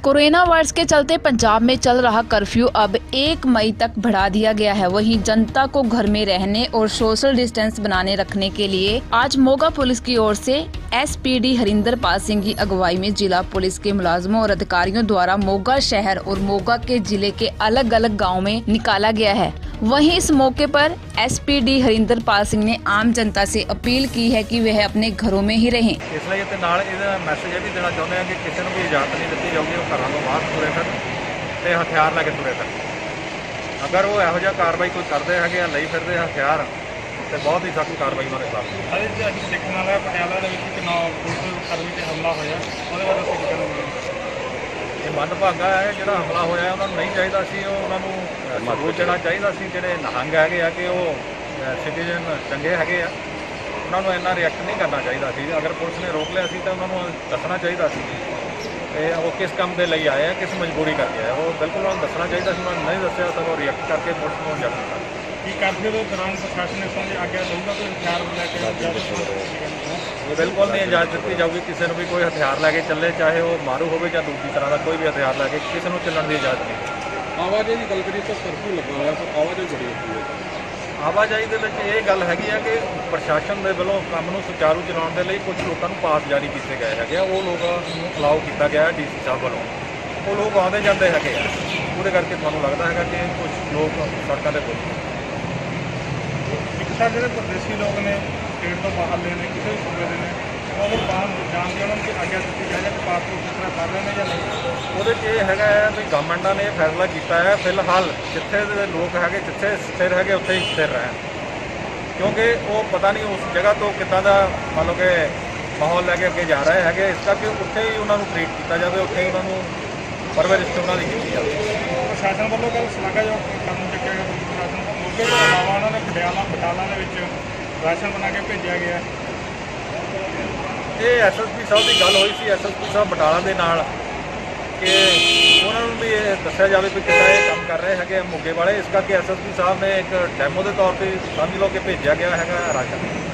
Corona virus के चलते पंजाब में चल रहा कर्फ्यू अब 1 मई तक बढ़ा दिया गया है। वहीं जनता को घर में रहने और सोशल डिस्टेंस बनाने रखने के लिए आज मोगा पुलिस की ओर से एसपीडी हरिंदर पाल सिंह की अगुवाई में जिला पुलिस के मुलाजमों और अधिकारियों द्वारा मोगा शहर और मोगा के जिले के अलग अलग गाँव में निकाला गया है। वहीं इस मौके पर एसपीडी हरिंदर पाल सिंह ने आम जनता से अपील की है कि वह अपने घरों में ही रहें। इसलिए मैसेज यह भी देना चाहते हैं कि किसी को भी इजाजत नहीं दी जाऊगी वो घरों को बाहर तुरे फिर ते हथियार लैके तुरे फिर। अगर वो यहो जिहा कार्रवाई कोई करते हैं नहीं फिरते हथियार तो बहुत ही सख्त कार्रवाई उन्होंने खिलाफ। अरे अभी देखने वाला पटियाला पुलिस हमला होया ये मंदभागा है जो हमला होया उन्होंने नहीं चाहिए सी सबूत देना चाहिए सी जोड़े नहंग है कि वो सिटीजन चंगे है उन्होंने इन्ना रिएक्ट नहीं करना चाहिए सी। अगर पुलिस ने रोक लिया सी तो उन्होंने दसना चाहिए सी वो किस काम के लिए आए हैं किस मजबूरी करके आए वो बिल्कुल उन्होंने दसना चाहिए सी। उन्होंने नहीं दसिया तो वो रिएक्ट करके पुलिस को जब्त कर कि कर्फ्यू के दौरान प्रशासन ने आज्ञा दूंगा तो हथियार लैके बिल्कुल नहीं इजाजत दी जाऊगी किसी को भी कोई हथियार लैके चले चाहे वो मारू हो या दूसरी तरह का कोई भी हथियार लैके किसी को चलने की इजाजत नहीं। आवाजाही की गल करिए तो कर्फ्यू लगा हुआ पर आवाजाही बड़ी होती है। आवाजाही के गल हैगी है कि प्रशासन के वालों काम को सुचारू चलाने के लिए कुछ लोगों को पास जारी किए गए हैं वो लोगों अलाउ किया गया है डीसी साहब वालों वो लोग आते जाते हैं वो करके थोड़ा लगता है कि कुछ लोग सड़कों पर बोलते एक साथ जो परदेसी लोग ने स्टेट तो बाहर लेने किसी भी सूबे के ने और बाहर जान के उन्होंने आज्ञा दी जाए कि पासपोर्ट किस तरह कर रहे हैं या नहीं वो है भी गवर्नमेंट ने फैसला किया है फिलहाल जिथे लोग है जिथे स्थिर है उत्थे ही स्थिर रहन क्योंकि वो पता नहीं उस जगह तो कितना का मान लो कि माहौल लैके अगे जा रहे हैं इस करके उत्थे ही उन्होंने ट्रीट किया जाए उत्थे ही उन्होंने परवरिश उन्होंने की जाए। प्रशासन वालों कल शलाघा जो कदम चुकया गया प्रशासन मोगे के अलावा उन्होंने बटाला राशन बना के भेजा गया। ये SSP साहब की गल हुई सी SSP साहब बटाला के नाल कि उन्होंने भी ये दस्या जाए भी कितना ये काम कर रहे हैं मोगे वाले इस करके SSP साहब ने एक डैमो के तौर पर समझ लो कि भेजा गया है राशन।